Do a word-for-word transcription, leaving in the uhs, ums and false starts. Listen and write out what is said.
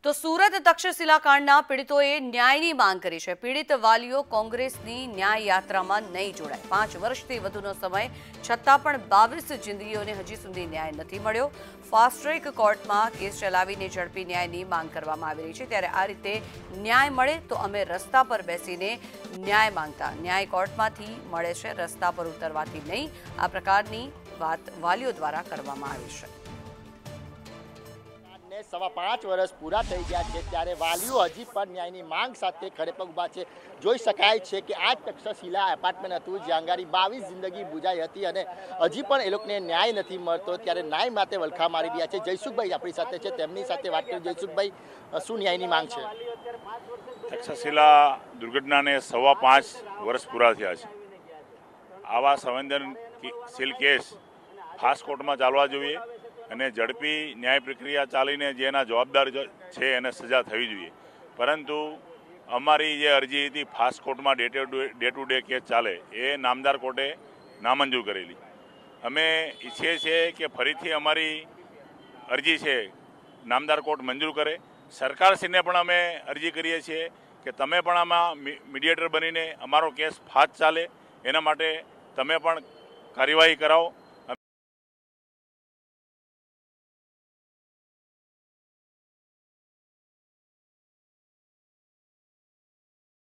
તો સુરત તક્ષશિલા કાંડના પીડિતોએ ન્યાયની માંગ કરી છે। પીડિત વાલીઓ કોંગ્રેસની ન્યાય યાત્રામાં નહીં જોડાય। પાંચ વર્ષથી વધુનો સમય છતાં પણ બાવીસ જિંદગીઓને હજી સુધી ન્યાય નથી મળ્યો। ફાસ્ટ ટ્રેક કોર્ટમાં કેસ ચલાવીને ઝડપી ન્યાયની માંગ કરવામાં આવી રહી છે। ત્યારે આ રીતે ન્યાય મળે તો અમે રસ્તા પર બેસીને ન્યાય માંગતા ન્યાય કોર્ટમાંથી મળે છે, રસ્તા પર ઉતરવાથી નહીં। આ પ્રકારની વાત વાલીઓ દ્વારા કરવામાં આવી છે। सवा पांच वर्ष पूरा थई गया है त्यारे वालीओ हजी पर न्यायनी मांग साथे खड़े पग उभा छे। जोई शकाय छे के आ तक्षशिला एपार्टमेंट हतुं ज्यां आगाड़ी बावीस जिंदगी बुझाई हती अने हजी पण ए लोकोने न्याय नथी मळतो त्यारे न्याय माटे वलखा मारी रह्या छे। जयसुखभाई आपणी साथे छे, तेमनी साथे वात करीए। जयसुखभाई, शुं न्यायनी मांग छे? तक्षशिला दुर्घटनाने सवा पांच वर्ष पूरा थया छे। आवा संवेदनशील केस फास्ट कोर्टमां चालवा जोईए અને ઝડપી ન્યાય પ્રક્રિયા ચાલીને જેના જવાબદાર છે એને સજા થવી જોઈએ। પરંતુ અમારી જે અરજી હતી ફાસ્ટ કોર્ટમાં day to day to day case ચાલે એ નામદાર કોર્ટે નામંજૂર કરેલી। અમે ઈચ્છીએ છીએ કે ફરીથી અમારી અરજી છે નામદાર કોર્ટ મંજૂર કરે। સરકારશ્રીને પણ અમે અરજી કરીએ છીએ કે તમે પણ આમાં મીડિયેટર બનીને અમારો કેસ ફાસ્ટ ચાલે એના માટે તમે પણ કાર્યવાહી કરાવો।